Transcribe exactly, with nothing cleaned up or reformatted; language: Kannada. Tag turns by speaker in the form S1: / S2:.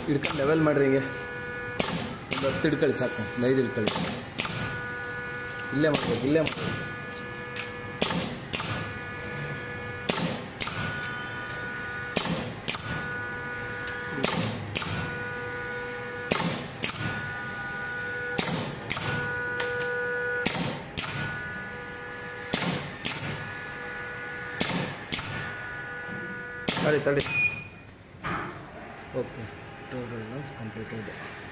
S1: ಹಿಡ್ಕೊಂಡು ಲೆವೆಲ್ ಮಾಡಿರಿ ಹಿಂಗೆ ಒಂದು ಹತ್ತು ಹಿಡ್ಕೊಳ್ಳಿ ಸಾಕು, ಒಂದು ಐದು ಹಿಡ್ಕೊಳ್ಳಿ. ಇಲ್ಲೇ ಮಾಡ್ಬೇಕು, ಇಲ್ಲೇ ಮಾಡ್ಬೇಕು. ತಡಿ ತಡಿ. Okay, total completed.